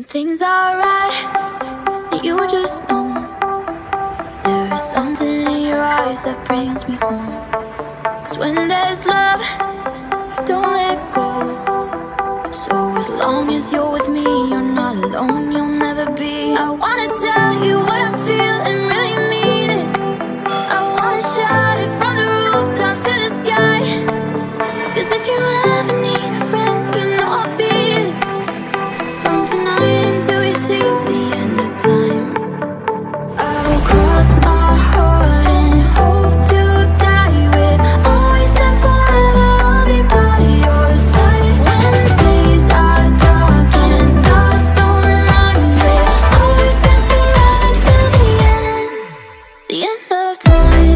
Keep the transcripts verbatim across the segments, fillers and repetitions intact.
things are right, you just know there is something in your eyes that brings me home. Cause when there's love, you don't let go. So as long as you're with me, you're not alone, you'll never be. I wanna tell you what I feel and really mean it. I wanna shout it from the rooftops to the sky. Cause if you ever need a friend, you know I'll be it. From tonight until we see the end of time, I'll cross my heart and hope to die with. Always and forever, I'll be by your side. When days are dark and stars don't light with. Always and forever till the end, the end of time.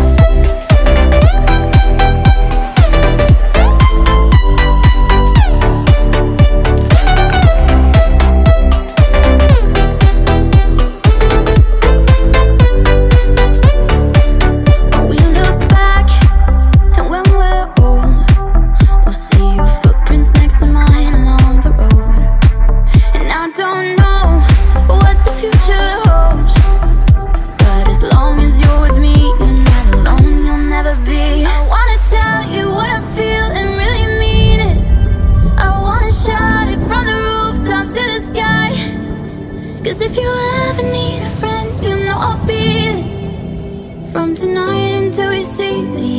Cause if you ever need a friend, you know I'll be it. From tonight until we see the